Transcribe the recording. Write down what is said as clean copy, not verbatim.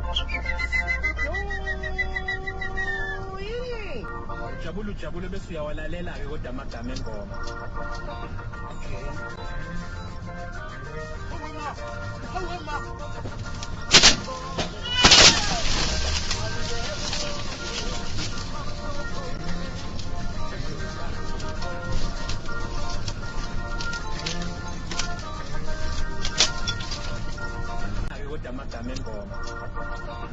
Ujabule bese uyawalalela-ke kodwa amagama engoma. Okay. Kodwa amagama engoma.